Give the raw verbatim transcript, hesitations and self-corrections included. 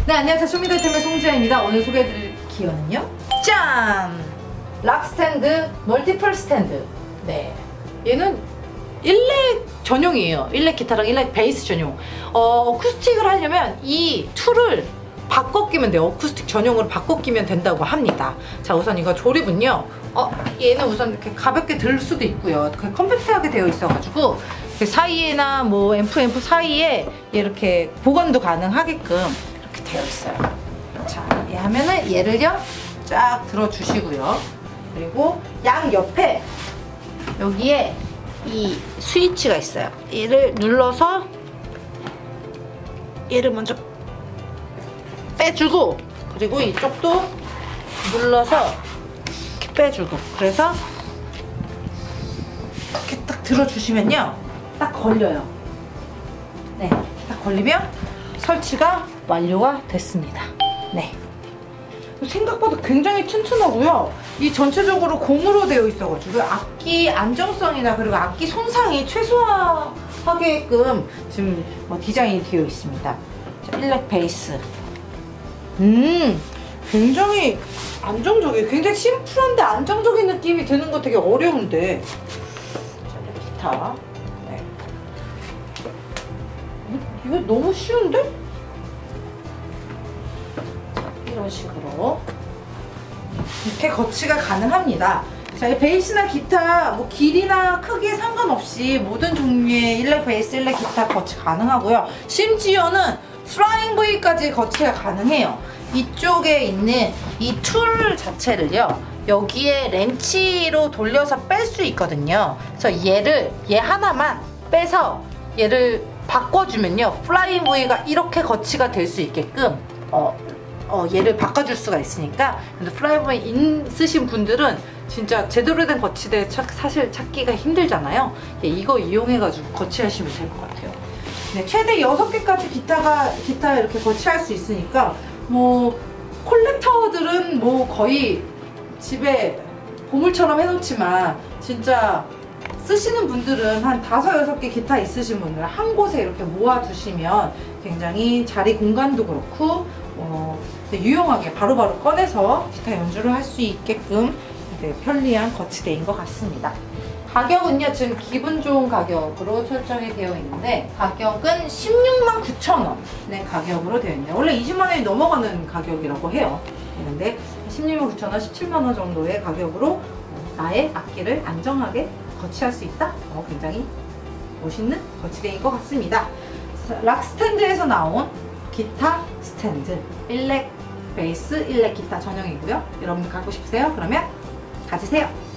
네, 안녕하세요. 쇼미더템의 송지아입니다. 오늘 소개해드릴 기어는요, 짠! 락 스탠드 멀티플 스탠드. 네, 얘는 일렉 전용이에요. 일렉 기타랑 일렉 베이스 전용. 어, 어쿠스틱을 하려면 이 툴을 바꿔 끼면 돼요. 어쿠스틱 전용으로 바꿔 끼면 된다고 합니다. 자, 우선 이거 조립은요, 어, 얘는 우선 이렇게 가볍게 들 수도 있고요. 컴팩트하게 되어 있어가지고 그 사이에나 뭐 앰프 앰프 사이에 이렇게 보관도 가능하게끔 이렇게 되어 있어요. 자, 얘 하면은 얘를요 쫙 들어주시고요. 그리고 양 옆에 여기에 이 스위치가 있어요. 얘를 눌러서 얘를 먼저 빼주고, 그리고 이쪽도 눌러서 이렇게 빼주고, 그래서 이렇게 딱 들어주시면요 딱 걸려요. 네, 딱 걸리면 설치가 완료가 됐습니다. 네, 생각보다 굉장히 튼튼하고요. 이 전체적으로 고무로 되어 있어가지고 악기 안정성이나 그리고 악기 손상이 최소화하게끔 지금 뭐 디자인이 되어 있습니다. 자, 일렉 베이스. 음, 굉장히 안정적이에요. 굉장히 심플한데 안정적인 느낌이 드는 거 되게 어려운데. 자, 기타. 네. 이거 너무 쉬운데? 자, 이런 식으로 이렇게 거치가 가능합니다. 자, 이 베이스나 기타 뭐 길이나 크기에 상관없이 모든 종류의 일렉 베이스, 일렉 기타 거치 가능하고요. 심지어는 플라잉 V까지 거치가 가능해요. 이쪽에 있는 이 툴 자체를요, 여기에 렌치로 돌려서 뺄 수 있거든요. 그래서 얘를 얘 하나만 빼서 얘를 바꿔주면요, 플라잉 V가 이렇게 거치가 될 수 있게끔 어, 어, 얘를 바꿔줄 수가 있으니까. 근데 플라잉 V 있으신 분들은 진짜 제대로 된 거치대 사실 찾기가 힘들잖아요. 예, 이거 이용해가지고 거치하시면 될 것 같아요. 네, 최대 여섯 개까지 기타가, 기타 이렇게 거치할 수 있으니까, 뭐, 콜렉터들은 뭐 거의 집에 보물처럼 해놓지만, 진짜 쓰시는 분들은 한 다섯, 여섯 개 기타 있으신 분들은 한 곳에 이렇게 모아두시면 굉장히 자리 공간도 그렇고, 어, 유용하게 바로바로 꺼내서 기타 연주를 할 수 있게끔 편리한 거치대인 것 같습니다. 가격은요, 지금 기분 좋은 가격으로 설정이 되어 있는데, 가격은 십육만 구천 원의 가격으로 되어 있네요. 원래 이십만 원이 넘어가는 가격이라고 해요. 그런데 십육만 구천 원, 십칠만 원 정도의 가격으로 나의 악기를 안정하게 거치할 수 있다? 어, 굉장히 멋있는 거치대인 것 같습니다. 락 스탠드에서 나온 기타 스탠드, 일렉 베이스, 일렉 기타 전용이고요. 여러분 갖고 싶으세요? 그러면 가지세요.